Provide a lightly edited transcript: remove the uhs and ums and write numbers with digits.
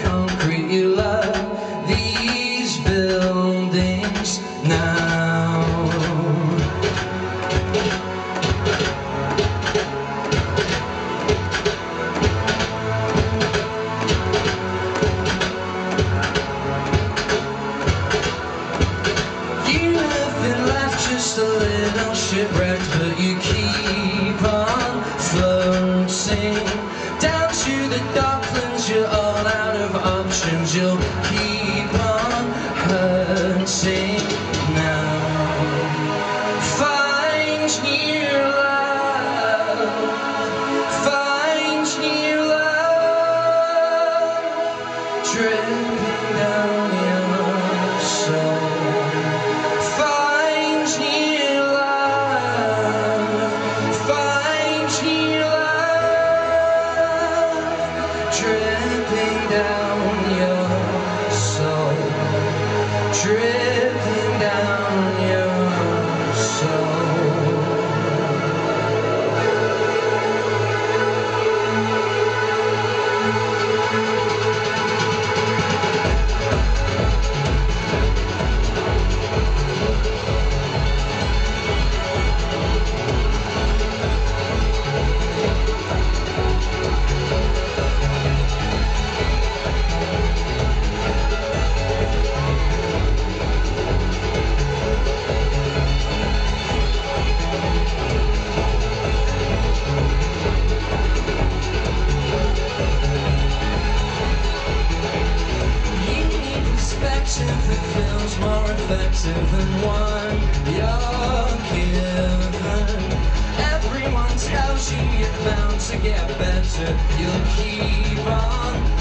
concrete. You love these buildings now. You live in life just a little shipwrecked, but you keep on floating down to the docklands. You're all out of options. You'll keep on hurting now. Find new love. Find new love. Dripping down your soul. Find new love. Find new love. Dripping down your soul. Dripping down your soul. It feels more effective than one you're given. Everyone tells you you're bound to get better. You'll keep on